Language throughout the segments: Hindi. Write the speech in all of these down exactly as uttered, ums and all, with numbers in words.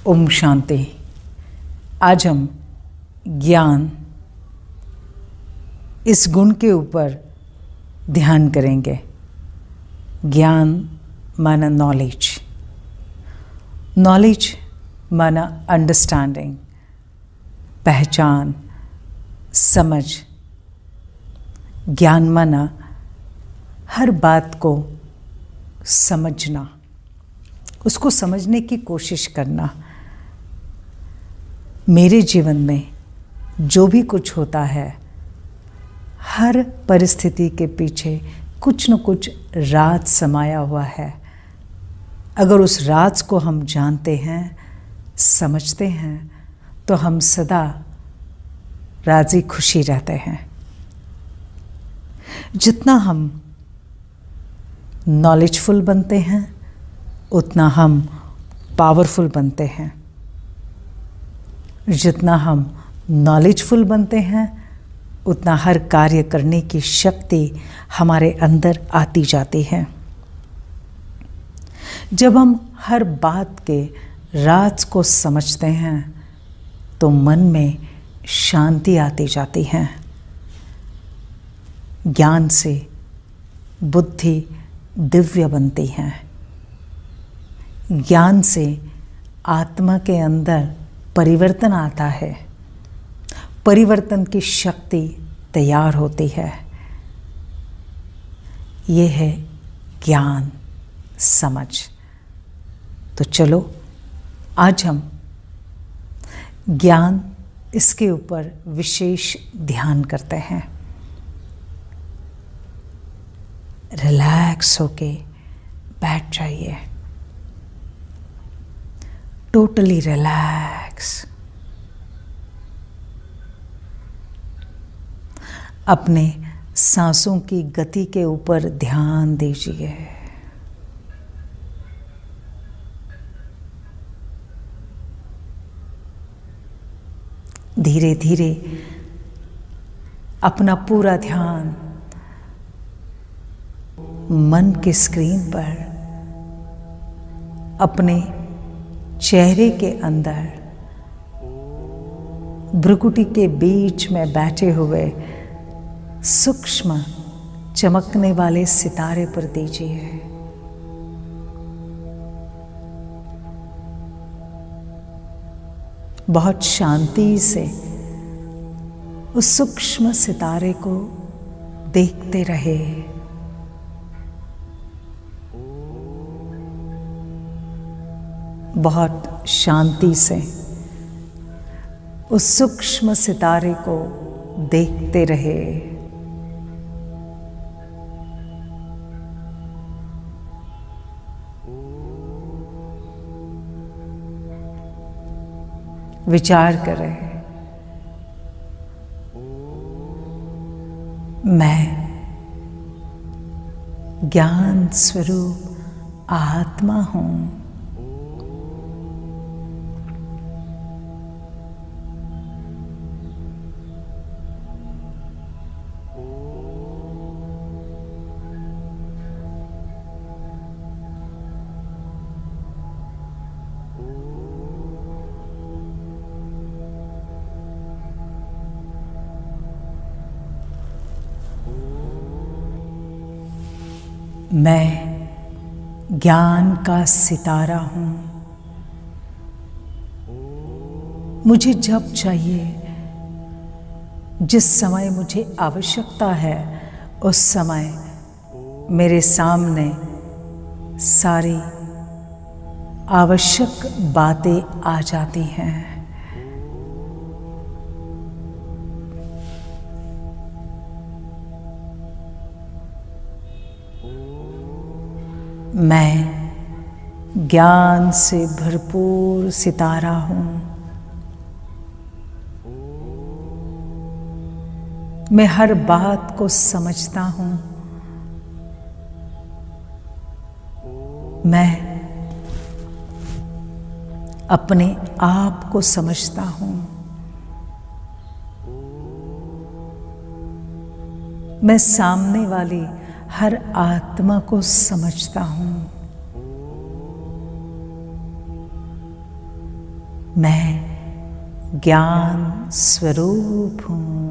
ओम शांति। आज हम ज्ञान इस गुण के ऊपर ध्यान करेंगे। ज्ञान माना नॉलेज, नॉलेज माना अंडरस्टैंडिंग, पहचान, समझ। ज्ञान माना हर बात को समझना, उसको समझने की कोशिश करना। मेरे जीवन में जो भी कुछ होता है, हर परिस्थिति के पीछे कुछ न कुछ राज समाया हुआ है। अगर उस राज को हम जानते हैं, समझते हैं, तो हम सदा राजी खुशी रहते हैं। जितना हम नॉलेजफुल बनते हैं, उतना हम पावरफुल बनते हैं। जितना हम नॉलेजफुल बनते हैं, उतना हर कार्य करने की शक्ति हमारे अंदर आती जाती है। जब हम हर बात के राज को समझते हैं, तो मन में शांति आती जाती है। ज्ञान से बुद्धि दिव्य बनती है। ज्ञान से आत्मा के अंदर परिवर्तन आता है, परिवर्तन की शक्ति तैयार होती है। ये है ज्ञान, समझ। तो चलो आज हम ज्ञान इसके ऊपर विशेष ध्यान करते हैं। रिलैक्स होके बैठ जाइए, टोटली रिलैक्स। अपने सांसों की गति के ऊपर ध्यान दीजिए। धीरे धीरे अपना पूरा ध्यान मन के स्क्रीन पर, अपने चेहरे के अंदर, भ्रुकुटी के बीच में बैठे हुए सूक्ष्म चमकने वाले सितारे पर दीजिए। बहुत शांति से उस सूक्ष्म सितारे को देखते रहे। बहुत शांति से उस सूक्ष्म सितारे को देखते रहे। विचार करें, मैं ज्ञान स्वरूप आत्मा हूं। मैं ज्ञान का सितारा हूं। मुझे जब चाहिए, जिस समय मुझे आवश्यकता है, उस समय मेरे सामने सारी आवश्यक बातें आ जाती हैं। मैं ज्ञान से भरपूर सितारा हूं। मैं हर बात को समझता हूं। मैं अपने आप को समझता हूं। मैं सामने वाली हर आत्मा को समझता हूं। मैं ज्ञान स्वरूप हूँ।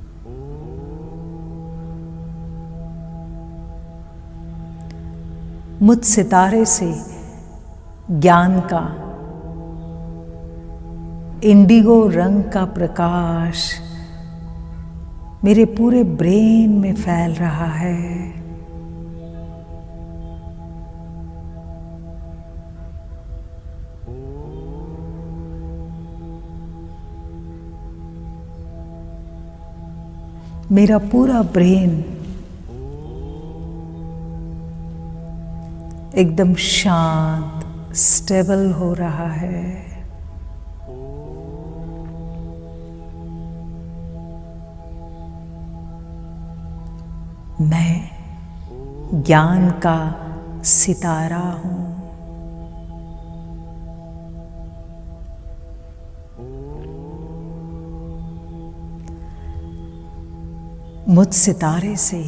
मुझ सितारे से ज्ञान का इंडिगो रंग का प्रकाश मेरे पूरे ब्रेन में फैल रहा है। मेरा पूरा ब्रेन एकदम शांत, स्टेबल हो रहा है। मैं ज्ञान का सितारा हूँ। मुझ सितारे से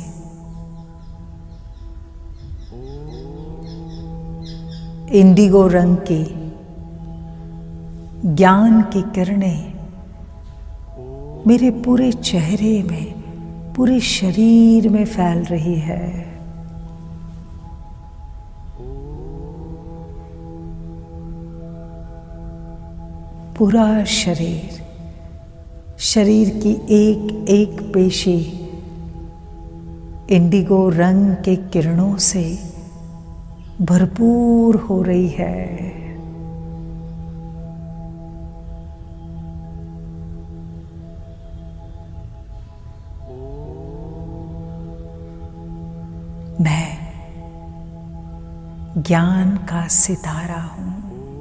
इंडिगो रंग की ज्ञान की किरणें मेरे पूरे चेहरे में, पूरे शरीर में फैल रही है। पूरा शरीर, शरीर की एक एक पेशी इंडिगो रंग के किरणों से भरपूर हो रही है। मैं ज्ञान का सितारा हूँ।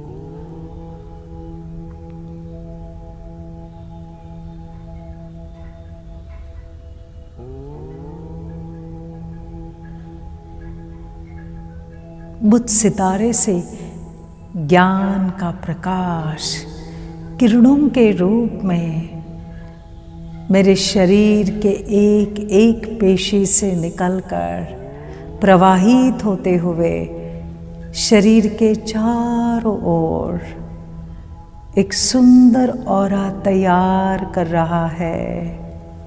मुझ सितारे से ज्ञान का प्रकाश किरणों के रूप में मेरे शरीर के एक एक पेशी से निकलकर प्रवाहित होते हुए शरीर के चारों ओर एक सुंदर ऑरा तैयार कर रहा है।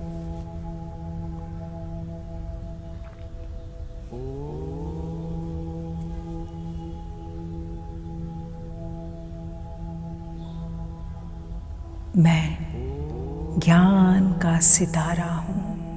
मैं ज्ञान का सितारा हूँ।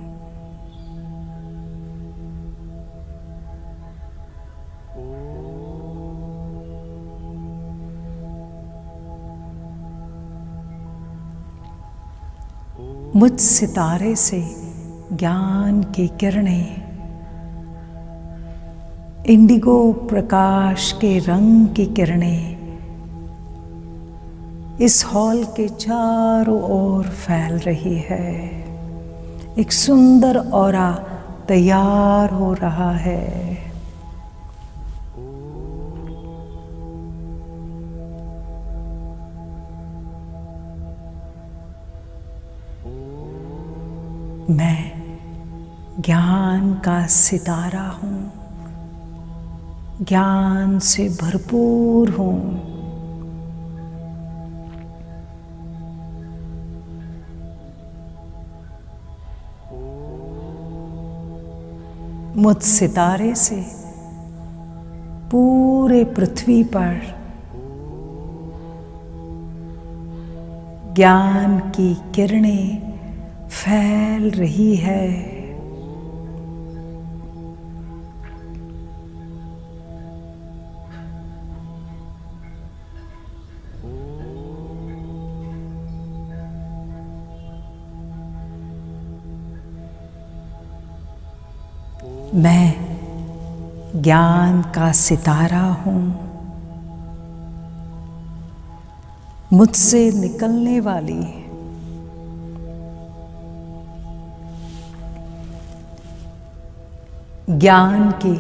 मुझ सितारे से ज्ञान की किरणें इंडिगो प्रकाश के रंग की किरणें इस हॉल के चारों ओर फैल रही है। एक सुंदर ऑरा तैयार हो रहा है। मैं ज्ञान का सितारा हूँ, ज्ञान से भरपूर हूँ। मुझ सितारे से पूरे पृथ्वी पर ज्ञान की किरणें फैल रही है। मैं ज्ञान का सितारा हूँ। मुझसे निकलने वाली ज्ञान की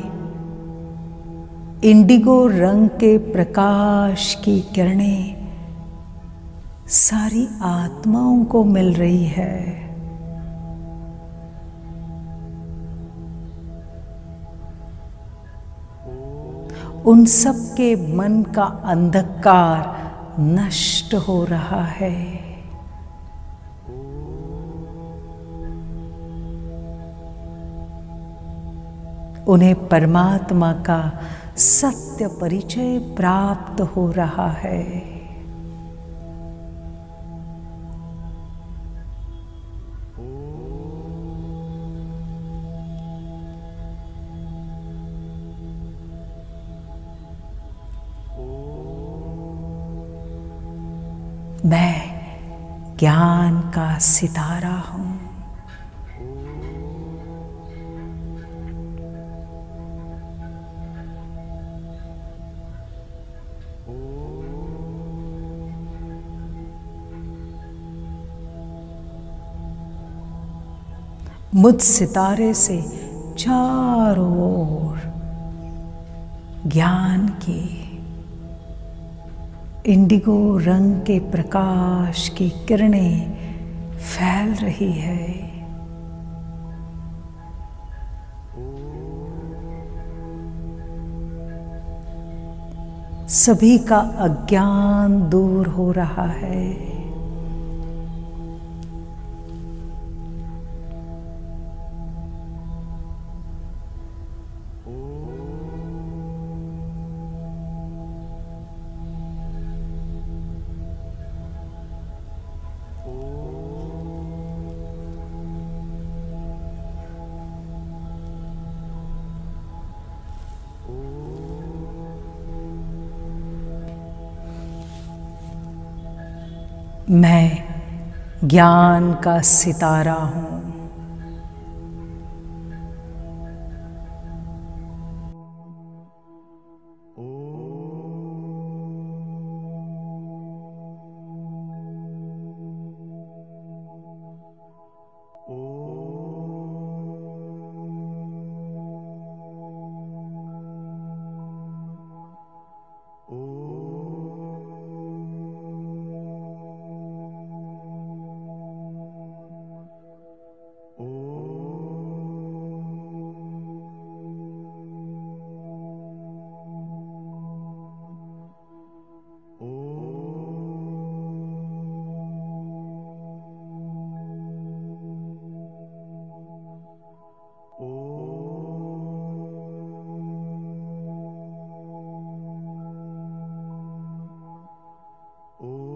इंडिगो रंग के प्रकाश की किरणें सारी आत्माओं को मिल रही है। उन सब के मन का अंधकार नष्ट नष्ट हो रहा है। उन्हें परमात्मा का सत्य परिचय प्राप्त हो रहा है। मैं ज्ञान का सितारा हूं। मुझ सितारे से चारों ओर ज्ञान की इंडिगो रंग के प्रकाश की किरणें फैल रही है। सभी का अज्ञान दूर हो रहा है। मैं ज्ञान का सितारा हूं। Oh